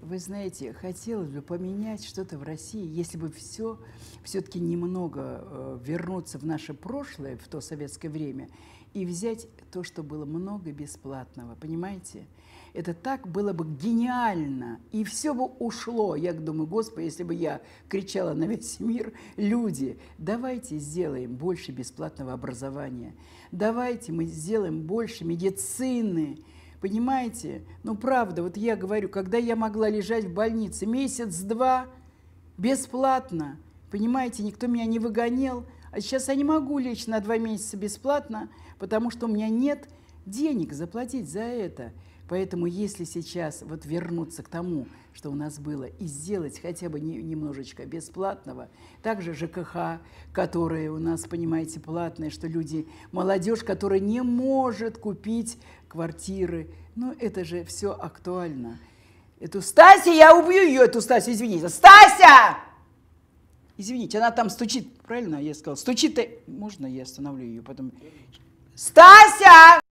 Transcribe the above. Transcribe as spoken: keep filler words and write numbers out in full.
Вы знаете, хотелось бы поменять что-то в России, если бы все все-таки немного э, вернуться в наше прошлое, в то советское время, и взять то, что было много бесплатного, понимаете? Это так было бы гениально, и все бы ушло. Я думаю, Господи, если бы я кричала на весь мир: люди, давайте сделаем больше бесплатного образования, давайте мы сделаем больше медицины. Понимаете? Ну, правда, вот я говорю, когда я могла лежать в больнице месяц-два бесплатно, понимаете, никто меня не выгонял, а сейчас я не могу лечь на два месяца бесплатно, потому что у меня нет денег заплатить за это. Поэтому если сейчас вот вернуться к тому, что у нас было, и сделать хотя бы не, немножечко бесплатного, также ЖКХ, которые у нас, понимаете, платные, что люди, молодежь, которая не может купить квартиры, ну это же все актуально. Эту Стася, я убью ее, эту Стасю, извините. Стася! Извините, она там стучит, правильно я сказала? Стучит, можно я остановлю ее потом? Стася!